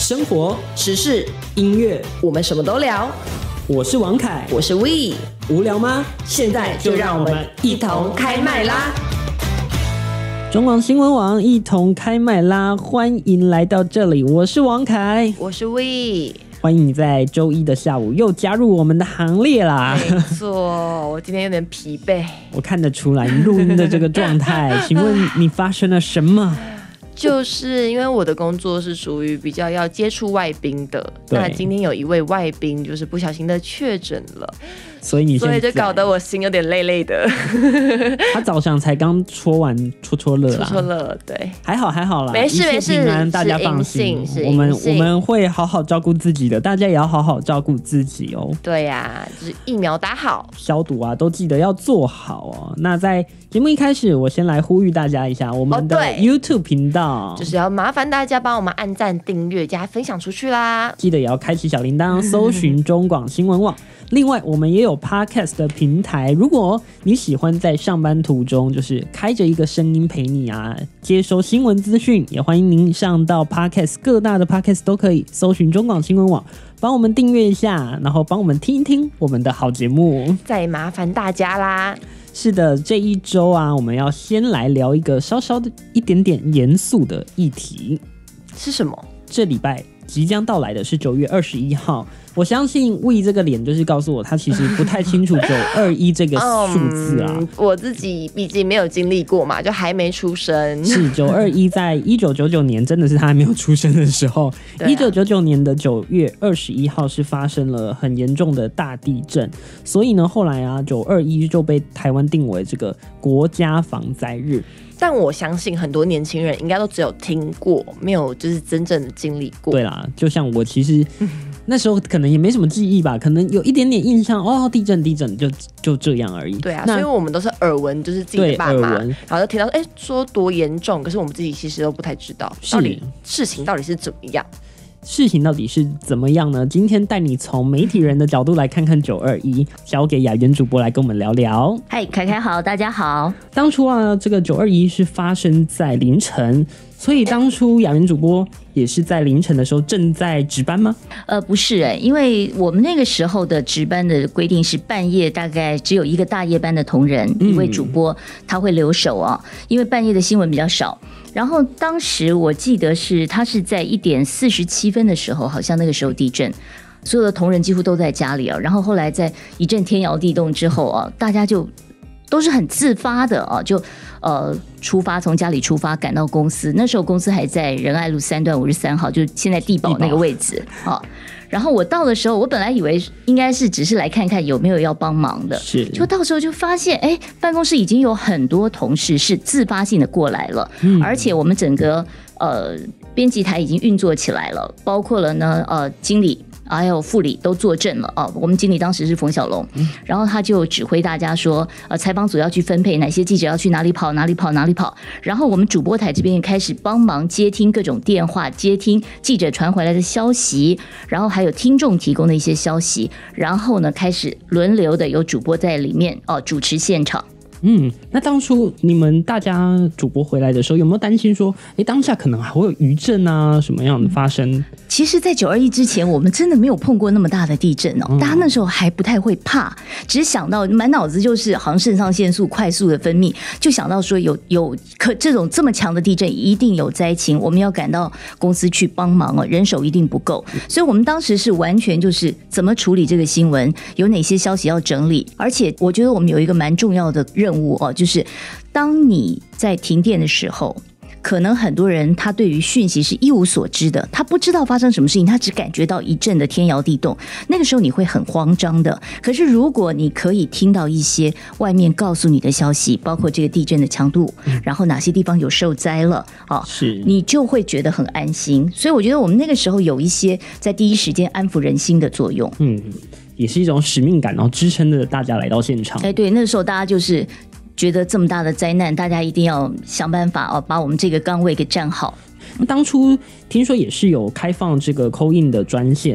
生活、 时事、 音乐， 我们什么都聊。 我是王凯， 我是 We。 无聊吗？ 现在就让我们一同开麦啦！ 中广新闻网一同开麦啦！欢迎来到这里，我是王凯， 我是 We。 欢迎你在周一的下午又加入我们的行列啦！ 没错，我今天有点疲惫， 我看得出来你录音的这个状态。请问你发生了什么？ 就是因为我的工作是属于比较要接触外宾的，那今天有一位外宾就是不小心的确诊了， 所以就搞得我心有点累累的。 他早上才刚戳完戳乐啦， 戳乐，对， 还好啦， 没事没事， 大家放心，我们会好好照顾自己的，大家也要好好照顾自己哦。 对呀，就是疫苗打好， 消毒啊都记得要做好哦。那在节目一开始，我先来呼吁大家一下，我们的 YouTube 频道。 就是要麻烦大家帮我们按赞、订阅、加分享出去啦！ 记得也要开启小铃铛，搜寻中广新闻网。另外，我们也有 Podcast 的平台，如果你喜欢在上班途中，就是开着一个声音陪你啊，接收新闻资讯，也欢迎您上到 Podcast 各大的 Podcast 都可以搜寻中广新闻网，帮我们订阅一下，然后帮我们听一听我们的好节目。 再麻烦大家啦！ 是的，这一周啊，我们要先来聊一个稍稍的一点点严肃的议题。 是什么？ 这礼拜即将到来的是9月21号。我相信 We 这个脸就是告诉我，他其实不太清楚921这个数字啊。 我自己毕竟没有经历过嘛，就还没出生。 是921，在1999年，真的是他还没有出生的时候。1999年的9月21号是发生了很严重的大地震，所以呢，后来啊，921就被台湾定为这个国家防灾日。 但我相信很多年轻人应该都只有听过，没有就是真正的经历过。 对啦，就像我其实那时候可能也没什么记忆吧，可能有一点点印象哦，地震就这样而已。 对啊，所以我们都是耳闻，就是自己的爸妈，然后就听到说多严重，可是我们自己其实都不太知道到底事情到底是怎么样。 事情到底是怎么样呢？今天带你从媒体人的角度来看看921，交给雅媛主播来跟我们聊聊。 嗨，凯凯好，大家好。 当初啊，这个921是发生在凌晨，所以当初雅媛主播也是在凌晨的时候正在值班吗？ 不是因为我们那个时候的值班的规定是半夜大概只有一个大夜班的同仁，一位主播他会留守啊，因为半夜的新闻比较少。然后当时我记得他是在1点47分的时候，好像那个时候地震，所有的同仁几乎都在家里啊。然后后来在一阵天摇地动之后啊，大家就都是很自发的啊，就出发，从家里出发赶到公司。那时候公司还在仁爱路3段53号，就现在地堡那个位置啊。然后我到的时候，我本来以为应该是只是来看看有没有要帮忙的，就到时候就发现，办公室已经有很多同事是自发性的过来了，而且我们整个编辑台已经运作起来了，包括了呢经理还有副理都坐镇了啊。我们经理当时是冯小龙，然后他就指挥大家说，采访组要去分配哪些记者要去哪里跑，然后我们主播台这边开始帮忙接听各种电话，接听记者传回来的消息，然后还有听众提供的一些消息，然后呢开始轮流的有主播在里面主持现场。 那当初你们大家主播回来的时候，有没有担心说，当下可能还会有余震啊，什么样的发生？ 其实，在921之前，我们真的没有碰过那么大的地震哦。大家那时候还不太会怕，只是想到满脑子就是好像肾上腺素快速的分泌，就想到说这么强的地震一定有灾情，我们要赶到公司去帮忙哦，人手一定不够。所以我们当时是完全就是怎么处理这个新闻，有哪些消息要整理，而且我觉得我们有一个蛮重要的任务哦，就是当你在停电的时候，可能很多人他对于讯息是一无所知的，他不知道发生什么事情，他只感觉到一阵的天摇地动，那个时候你会很慌张的。可是如果你可以听到一些外面告诉你的消息，包括这个地震的强度，然后哪些地方有受灾了你就会觉得很安心。所以我觉得我们那个时候有一些在第一时间安抚人心的作用。 也是一种使命感，然后支撑着大家来到现场。 对，那时候大家就是觉得这么大的灾难，大家一定要想办法把我们这个岗位给站好。 当初听说也是有开放这个 call in 的专线，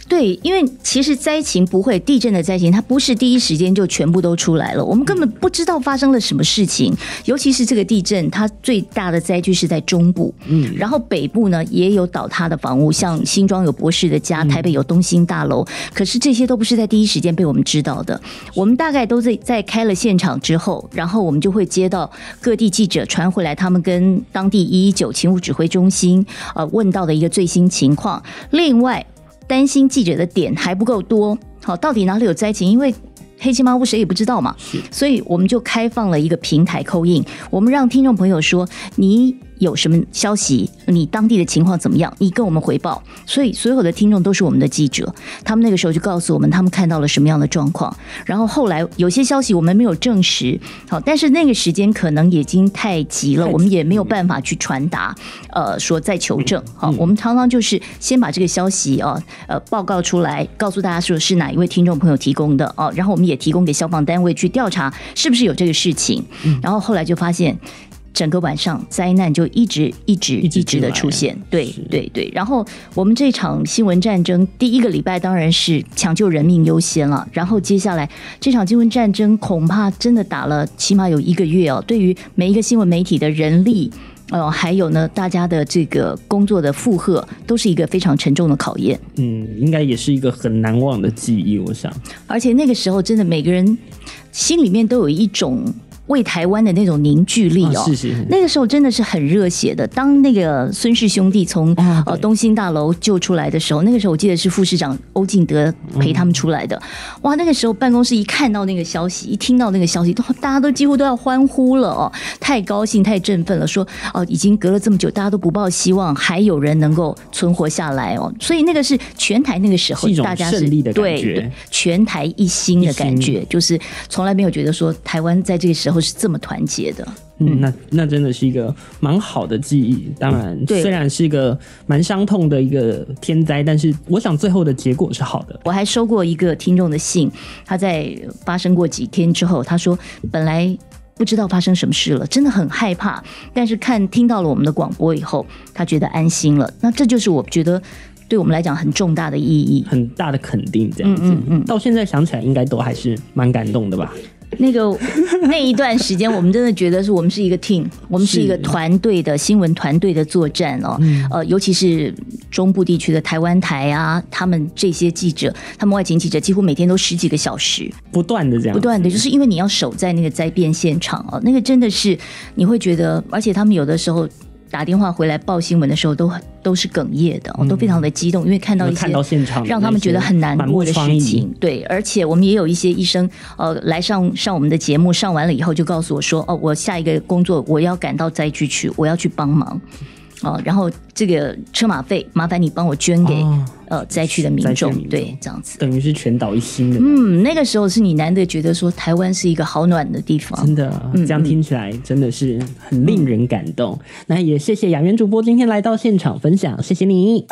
对，因为其实灾情不会，地震的灾情它不是第一时间就全部都出来了，我们根本不知道发生了什么事情。尤其是这个地震，它最大的灾区是在中部，然后北部呢也有倒塌的房屋，像新庄有博士的家，台北有东兴大楼，可是这些都不是在第一时间被我们知道的。我们大概都在开了现场之后，然后我们就会接到各地记者传回来，他们跟当地119勤务指挥中心问到的一个最新情况。另外担心记者的点还不够多，好，到底哪里有灾情？因为黑漆麻乌谁也不知道嘛，所以我们就开放了一个平台call in，我们让听众朋友说你有什么消息，你当地的情况怎么样，你跟我们回报。所以所有的听众都是我们的记者，他们那个时候就告诉我们他们看到了什么样的状况，然后后来有些消息我们没有证实，好，但是那个时间可能已经太急了，我们也没有办法去传达说再求证。好，我们常常就是先把这个消息报告出来，告诉大家说是哪一位听众朋友提供的然后我们也提供给消防单位去调查是不是有这个事情，然后后来就发现整个晚上灾难就一直的出现，对对对。然后我们这场新闻战争第一个礼拜当然是抢救人命优先了，然后接下来这场新闻战争恐怕真的打了起码有1个月对于每一个新闻媒体的人力还有呢，大家的这个工作的负荷都是一个非常沉重的考验。 应该也是一个很难忘的记忆，我想。 而且那个时候真的每个人心里面都有一种为台湾的那种凝聚力是那个时候真的是很热血的。当那个孙氏兄弟从东兴大楼救出来的时候，那个时候我记得是副市长欧进德陪他们出来的。哇，那个时候办公室一看到那个消息，一听到那个消息，大家都几乎都要欢呼了太高兴太振奋了，说已经隔了这么久，大家都不抱希望还有人能够存活下来所以那个是全台那个时候大家是胜利的感觉， 对，全台一心的感觉，就是从来没有觉得说台湾在这个时候是这么团结的。 那真的是一个蛮好的记忆。当然虽然是一个蛮伤痛的一个天灾，但是我想最后的结果是好的。 我还收过一个听众的信，他在发生过几天之后，他说本来不知道发生什么事了，真的很害怕，但是听到了我们的广播以后，他觉得安心了。那这就是我觉得对我们来讲很重大的意义， 很大的肯定这样子。到现在想起来应该都还是蛮感动的吧。 那一段时间，我们真的觉得是我们是一个 team， 我们是一个团队的新闻团队的作战尤其是中部地区的台湾台他们这些记者，他们外勤记者几乎每天都10几个小时，不断的就是因为你要守在那个灾变现场那个真的是你会觉得，而且他们有的时候打电话回来报新闻的时候都是哽咽的都非常的激动，因为看到一些现场让他们觉得很难过的事情。对，而且我们也有一些医生来上我们的节目，上完了以后就告诉我说我下一个工作我要赶到灾区去，我要去帮忙然后这个车马费麻烦你帮我捐给灾区的民众，对，这样子等于是全岛一心的。 那个时候是你难得觉得说台湾是一个好暖的地方， 真的这样听起来真的是很令人感动。那也谢谢雅媛主播今天来到现场分享，谢谢你。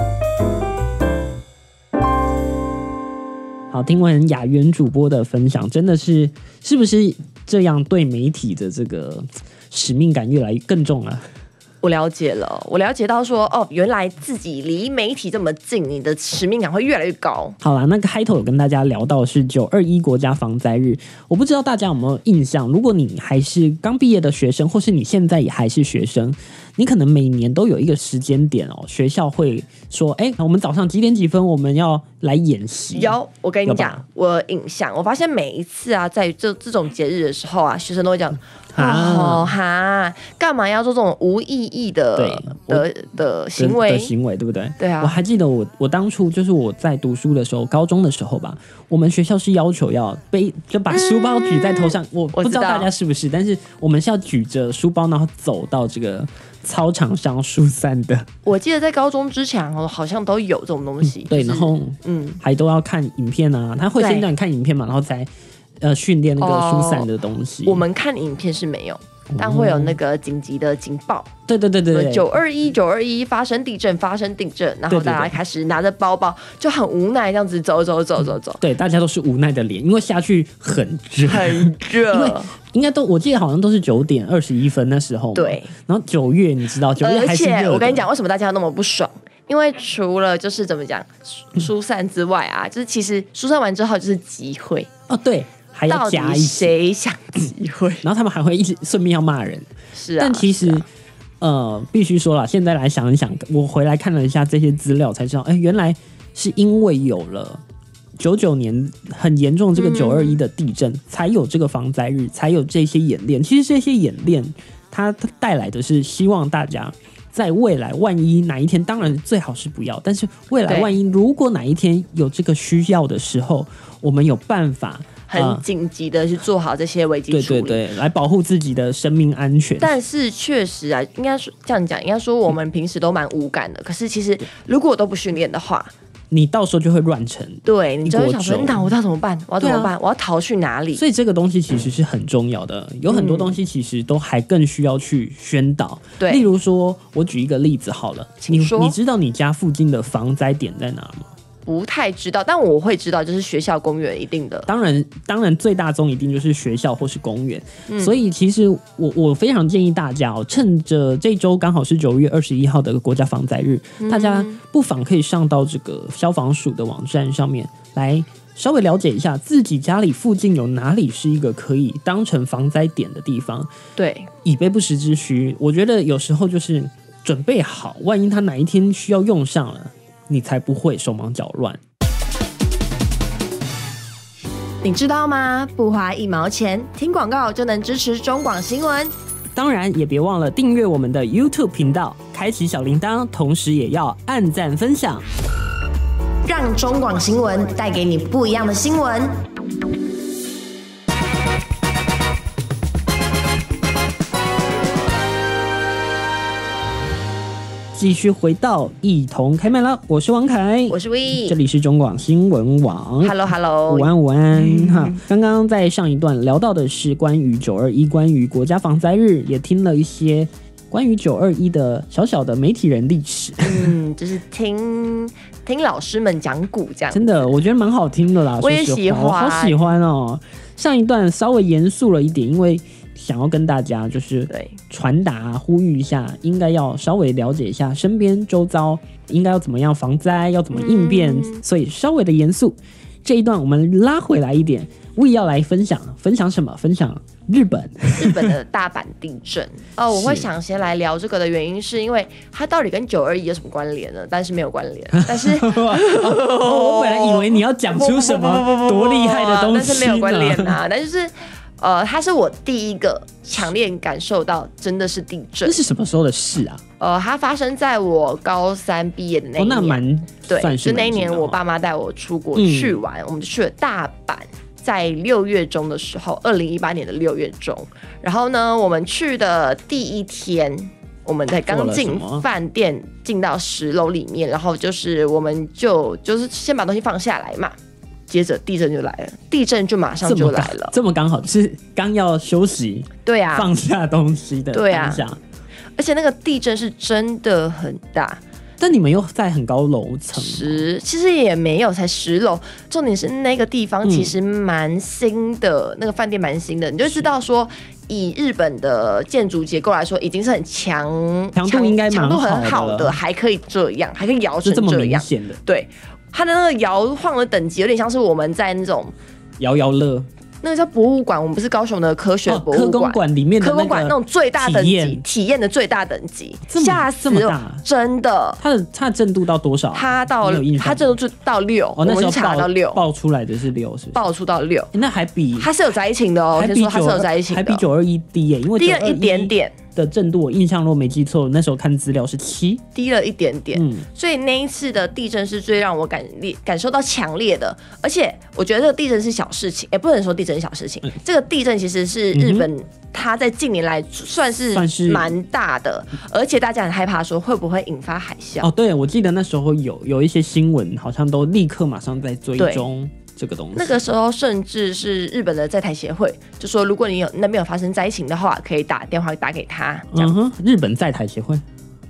好，听完雅媛主播的分享，真的是不是这样对媒体的这个使命感越来越更重了？ 我了解了，我了解到说原来自己离媒体这么近，你的使命感会越来越高。 好啦，那个开头有跟大家聊到是921国家防灾日，我不知道大家有没有印象，如果你还是刚毕业的学生，或是你现在也还是学生，你可能每年都有一个时间点学校会说我们早上几点几分我们要来演习。 有，我跟你讲，我印象，我发现每一次在这种节日的时候学生都会讲干嘛要做这种无意义的行为？ 对不对？ 对啊。 我还记得我当初就是我在读书的时候，高中的时候吧，我们学校是要求要就把书包举在头上，我不知道大家是不是，但是我们是要举着书包，然后走到这个操场上疏散的。 我记得在高中之前好像都有这种东西。 对，然后还都要看影片他会先让你看影片嘛，然后再训练那个疏散的东西。 我们看影片是没有，但会有那个紧急的警报。 对 921发生地震，然后大家开始拿着包包就很无奈这样子走。 对，大家都是无奈的脸，因为下去很热，因为应该我记得好像都是9点21分那时候。 对， 然后9月你知道9月还是热的。 而且我跟你讲，为什么大家那么不爽？ 因为除了就是怎么讲疏散之外啊，就是其实疏散完之后就是集会哦，对，还要加一到底谁想集会， 然后他们还会一直顺便要骂人。 是啊， 但其实必须说啦，现在来想一想，我回来看了一下这些资料，才知道，原来是因为有了99年很严重这个921的地震，才有这个防灾日，才有这些演练。其实这些演练，它带来的是希望大家在未来万一哪一天，当然最好是不要，但是未来万一如果哪一天有这个需要的时候，我们有办法。 很紧急的去做好这些危机处理， 对，来保护自己的生命安全。 但是确实啊，应该说这样讲，应该说我们平时都蛮无感的。可是其实如果都不训练的话， 你到时候就会乱成， 对，你就会想说，那我要怎么办？我要怎么办？我要逃去哪里？ 所以这个东西其实是很重要的，有很多东西其实都还更需要去宣导。 对， 例如说，我举一个例子好了， 请说。 你知道你家附近的防灾点在哪吗？ 不太知道，但我会知道，就是学校、公园一定的。 当然，最大宗一定就是学校或是公园。所以其实我非常建议大家趁着这周刚好是9月21号的国家防灾日，大家不妨可以上到这个消防署的网站上面来稍微了解一下自己家里附近有哪里是一个可以当成防灾点的地方。 对， 以备不时之需。我觉得有时候就是准备好，万一他哪一天需要用上了。你才不会手忙脚乱。 你知道吗？不花1毛钱，听广告就能支持中广新闻。 当然，也别忘了订阅我们的 YouTube 频道，开启小铃铛，同时也要按赞分享， 让中广新闻带给你不一样的新闻。 继续回到一同开麦了，我是王凯， 我是 We， 这里是中广新闻网。 Hello， 午安哈。刚刚在上一段聊到的是关于921，关于国家防灾日，也听了一些关于921的小小的媒体人历史。 就是听老师们讲古这样。 真的，我觉得蛮好听的啦。 我也喜欢， 我好喜欢哦。上一段稍微严肃了一点，因为想要跟大家就是传达呼吁一下，应该要稍微了解一下身边周遭应该要怎么样防灾，要怎么应变，所以稍微的严肃。这一段我们拉回来一点，我也要来分享什么？分享日本的大阪地震。我会想先来聊这个的原因是因为它到底跟921有什么关联呢？但是没有关联。但是我本来以为你要讲出什么多厉害的东西， 但是没有关联啊。但就是它是我第一个强烈感受到真的是地震。 这是什么时候的事啊？ 它发生在我高3毕业的那一年。 那蛮对，就那一年我爸妈带我出国去玩，我们就去了大阪。在6月中的时候，2018年的6月中，然后呢，我们去的第一天，我们才刚进饭店，进到10楼里面，然后就是我们就是先把东西放下来嘛，接着地震就来了，地震就马上就来了， 这么刚好，就是刚要休息， 对啊， 放下东西的当下， 而且那个地震是真的很大。 但你们又在很高楼层其实也没有，才10楼。重点是那个地方其实蛮新的，那个饭店蛮新的，你就知道说，以日本的建筑结构来说，已经是很强度应该强度很好的，还可以这样，还可以摇成这么明显的。 对，它的那个摇晃的等级有点像是我们在那种摇摇乐。 那个叫博物馆，我们不是高雄的科学博物馆， 科工馆里面的那种最大等级体验的最大等级，吓死了，真的。 它的震度到多少？ 它震度就到6，我们查到6， 爆出来的是6，是不是？ 爆出到6， 那还比它是有灾情的哦，先说它是有灾情的， 还比921低耶，因为低了一点点的震度，我印象如果没记错，那时候看资料是7， 低了一点点。所以那一次的地震是最让我感受到强烈的，而且我觉得这个地震是小事情，不能说地震是小事情。这个地震其实是日本，它在近年来算是蛮大的，而且大家很害怕说会不会引发海啸。 对，我记得那时候有一些新闻，好像都立刻马上在追踪这个东西。 那个时候甚至是日本的在台协会就说，如果你那边有发生灾情的话，可以打电话打给他。这样日本在台协会。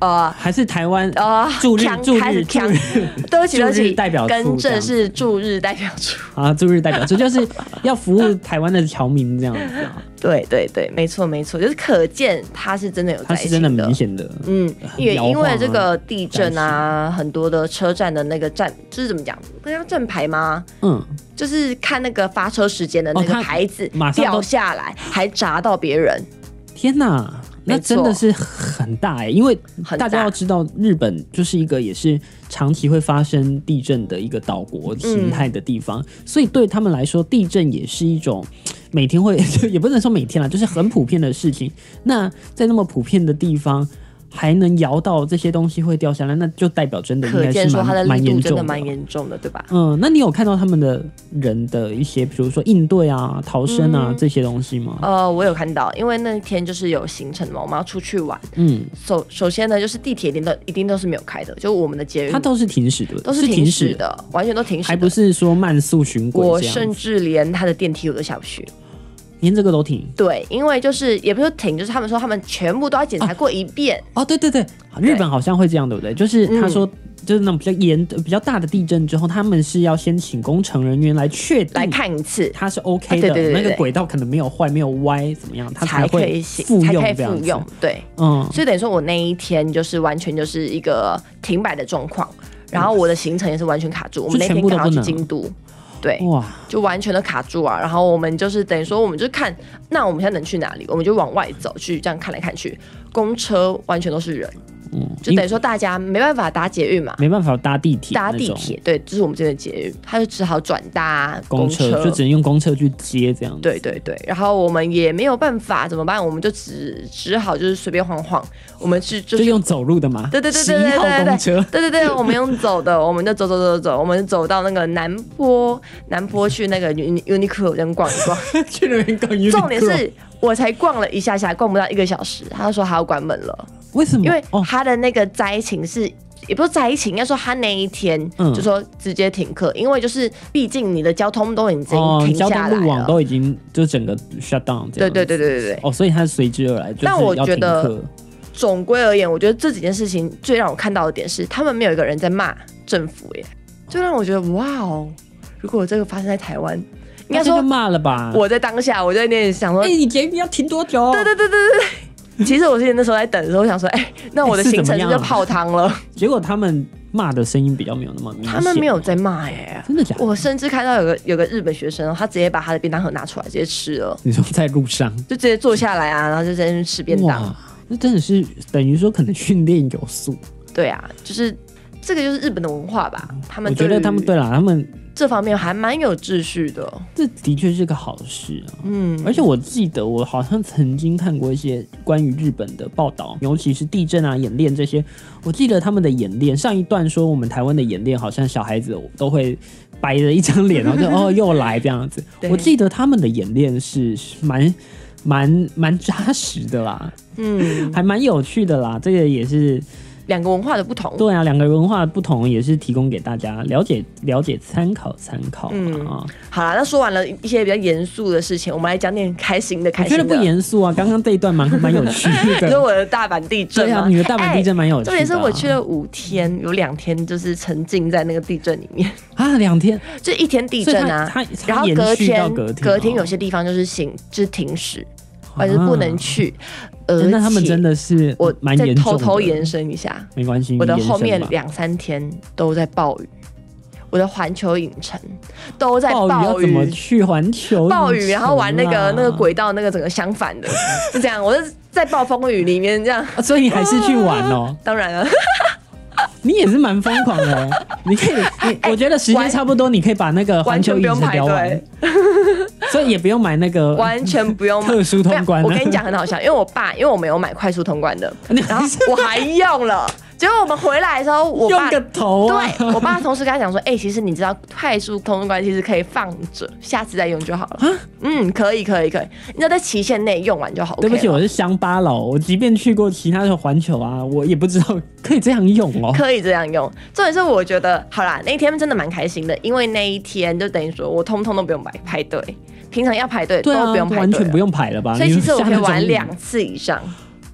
还是台湾驻日对不起对不起， 代表处更正是驻日代表处啊，驻日代表处就是要服务台湾的侨民这样子对对对，没错没错，就是可见他是真的有在一起的， 他是真的明显的， 也因为这个地震啊，很多的车站的那个站，就是怎么讲，那叫站牌吗？就是看那个发车时间的那个牌子掉下来，还砸到别人。 天哪！那真的是很大因为大家要知道，日本就是一个也是长期会发生地震的一个岛国形态的地方，所以对他们来说，地震也是一种每天会也不能说每天啦，就是很普遍的事情。那在那么普遍的地方，还能摇到这些东西会掉下来，那就代表真的应该是蛮严重的， 蛮严重的，对吧？ 那你有看到他们的人的一些，比如说应对啊、逃生啊、这些东西吗？ 我有看到，因为那天就是有行程嘛，我们要出去玩。首先呢，就是地铁一定都是没有开的，就我们的捷运， 它都是停驶的， 都是停驶的，完全都停驶的， 还不是说慢速巡轨。 我甚至连它的电梯我都下不去。 连这个都停？对， 因为就是也不是停，就是他们说他们全部都要检查过一遍。 对对对，日本好像会这样，对不对？就是他说，就是那种比较大的地震之后，他们是要先请工程人员来确定， 来看一次， 它是 OK 的，那个轨道可能没有坏、没有歪，怎么样，它才会复用这样子。 对，所以等于说我那一天就是完全就是一个停摆的状况，然后我的行程也是完全卡住。我们那天刚好去京都。对，就完全的卡住啊！然后我们就是等于说，我们就看，那我们现在能去哪里？我们就往外走去，这样看来看去，公车完全都是人，就等于说大家没办法搭捷运嘛， 没办法搭地铁， 对，这是我们这边的捷运，他就只好转搭公车， 就只能用公车去接这样子。 对对对，然后我们也没有办法，怎么办？我们就只好就是随便晃晃，我们就用走路的嘛。 对对对对对对公车， 对对对，我们用走的，我们就走，我们走到那个南坡去那个 Uniqlo 这样逛一逛， 去那边逛 Uniqlo。 重点是我才逛了一下下，逛不到1个小时，他就说他要关门了。 为什么？ 因为他的那个灾情是，也不是灾情，应该说他那一天就说直接停课，因为就是毕竟你的交通都已经停下来了， 交通路网都已经就整个 shut down 这样。 对。 所以他是随之而来，就是要停课。 但我觉得总归而言，我觉得这几件事情最让我看到的点是，他们没有一个人在骂政府耶，就让我觉得哇哦，如果这个发生在台湾，应该说就骂了吧。 我在当下我在那里想说， 你捷运要停多久？ 对。其实我之前那时候在等的时候，我想说，那我的行程就泡汤了。 结果他们骂的声音比较没有那么明显， 他们没有在骂真的假的？ 我甚至看到有个日本学生，他直接把他的便当盒拿出来直接吃了。 你说在路上就直接坐下来啊，然后就在那边吃便当。 哇，那真的是等于说可能训练有素。 对啊，就是这个就是日本的文化吧。 我觉得他们对啦，他们这方面还蛮有秩序的， 这的确是个好事啊。而且我记得我好像曾经看过一些关于日本的报道，尤其是地震啊、演练这些。我记得他们的演练，上一段说我们台湾的演练，好像小孩子都会摆着一张脸，然后就又来这样子。我记得他们的演练是蛮扎实的啦，还蛮有趣的啦。这个也是两个文化的不同。 对啊，两个文化的不同也是提供给大家了解、参考好啦，那说完了一些比较严肃的事情，我们来讲点开心的。 我觉得不严肃啊，刚刚这一段蛮有趣的。 就是我的大阪地震。 对啊，你的大阪地震蛮有趣的。 重点是我去了5天，有2天就是沉浸在那个地震里面啊，2天， 就1天地震啊，然后隔天有些地方就是停驶。或者是不能去， 那他们真的是我再蛮严重的。 偷偷延伸一下， 没关系， 我的后面2-3天都在暴雨，我的环球影城都在暴雨。 要怎么去环球？ 暴雨，然后玩那个轨道，那个整个相反的，是这样。我是在暴风雨里面这样， 所以你还是去玩哦？ 当然了。 你也是蛮疯狂的，你可以，我觉得时间差不多，你可以把那个环球影城聊完，所以也不用买那个， 完全不用特殊通关。 我跟你讲很好笑，因为我没有买快速通关的，然后我还用了。结果我们回来的时候，我爸用个头啊！ 对，我爸同事跟他讲说，其实你知道快速通关其实可以放着，下次再用就好了。可以，你知道在期限内用完就好。 对不起，我是乡巴佬，我即便去过其他的环球啊，我也不知道可以这样用哦。 可以这样用，重点是我觉得好啦，那一天真的蛮开心的，因为那一天就等于说我通通都不用排队，平常要排队都不用排队， 完全不用排了吧？ 所以其实我可以玩2次以上。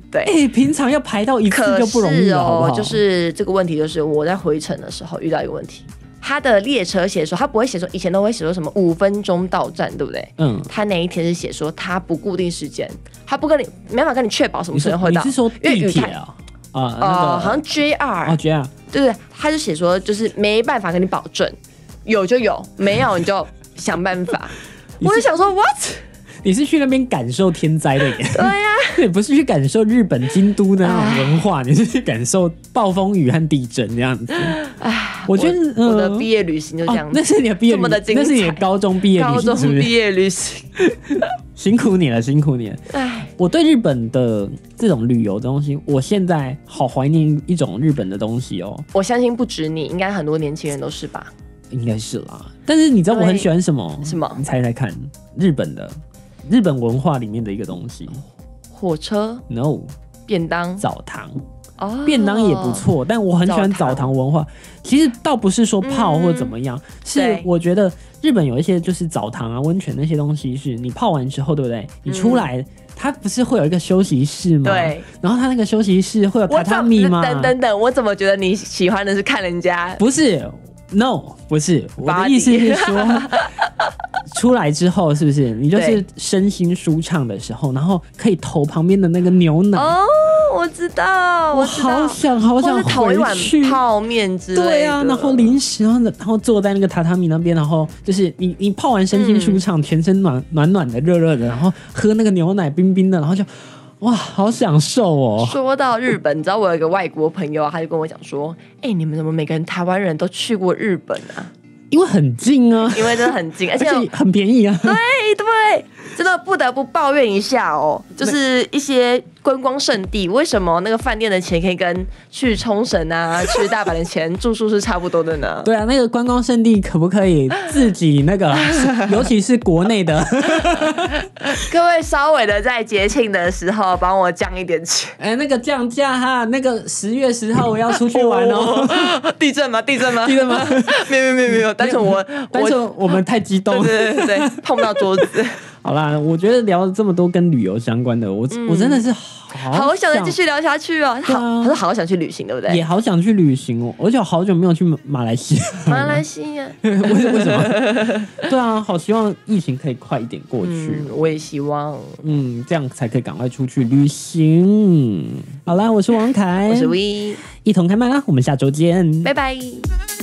对， 平常要排到一次就不容易了，好不好？ 就是这个问题，就是我在回程的时候遇到一个问题。他的列车写说，他不会写说，以前都会写说什么5分钟到站，对不对？他那一天是写说他不固定时间，他不跟你没办法跟你确保什么时间会到。 你是说地铁啊？ 好像 JR。JR。对，他就写说就是没办法跟你保证，有就有，没有你就想办法。我就想说 ，what？ 你是去那边感受天灾的耶？ 对呀， 你不是去感受日本京都的那种文化，你是去感受暴风雨和地震这样子。我觉得我的毕业旅行就这样子， 那是你的毕业旅行，那是你的高中毕业旅行， 高中毕业旅行， 辛苦你了，辛苦你了。我对日本的这种旅游的东西，我现在好怀念一种日本的东西哦。 我相信不止你，应该很多年轻人都是吧？ 应该是啦。但是你知道我很喜欢什么？ 什么？ 你猜猜看，日本文化里面的一个东西。 火车 ？No。 便当。 澡堂。便当也不错，但我很喜欢澡堂文化。其实倒不是说泡或怎么样，是我觉得日本有一些就是澡堂啊、温泉那些东西，是你泡完之后，对不对？你出来，它不是会有一个休息室吗？ 对。 然后它那个休息室会有榻榻米吗？ 等，我怎么觉得你喜欢的是看人家？ 不是 ，No， 不是。我的意思是说，出来之后是不是你就是身心舒畅的时候，然后可以投旁边的那个牛奶？ 我知道， 我好想回去泡面之类的。 对啊，然后零食，然后坐在那个榻榻米那边，然后就是你泡完身心舒畅，全身暖的、热热的，然后喝那个牛奶冰冰的，然后就哇，好享受哦。 说到日本，你知道我有一个外国朋友啊，他就跟我讲说，你们怎么每个人台湾人都去过日本啊？ 因为很近啊， 因为真的很近，而且很便宜啊。 对，真的不得不抱怨一下哦，就是一些观光胜地，为什么那个饭店的钱可以跟去冲绳啊、去大阪的钱住宿是差不多的呢？ 对啊，那个观光胜地可不可以自己那个，尤其是国内的， 各位稍微的在节庆的时候帮我降一点钱。 那个降价哈，那个10月10号我要出去玩哦。 地震吗？没有。单纯我们太激动了， 对，碰不到桌子。 好啦，我觉得聊了这么多跟旅游相关的，我真的是好想再继续聊下去哦。他说好想去旅行，对不对？ 也好想去旅行哦，而且我好久没有去马来西亚。 马来西亚？ 为什么？对啊，好希望疫情可以快一点过去。 我也希望。 这样才可以赶快出去旅行。好啦，我是王凯， 我是 V， 一同开麦啦，我们下周见， 拜拜。